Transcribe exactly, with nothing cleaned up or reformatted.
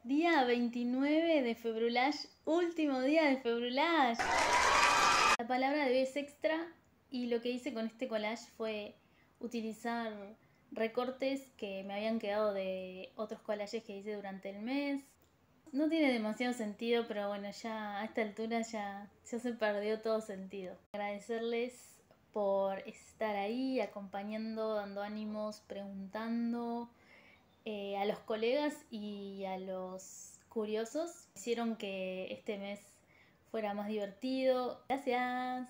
Día veintinueve de Februlash, último día de Februlash. La palabra de hoy es extra y lo que hice con este collage fue utilizar recortes que me habían quedado de otros collages que hice durante el mes. No tiene demasiado sentido, pero bueno, ya a esta altura ya, ya se perdió todo sentido. Agradecerles por estar ahí, acompañando, dando ánimos, preguntando. Eh, a los colegas y a los curiosos hicieron que este mes fuera más divertido. Gracias.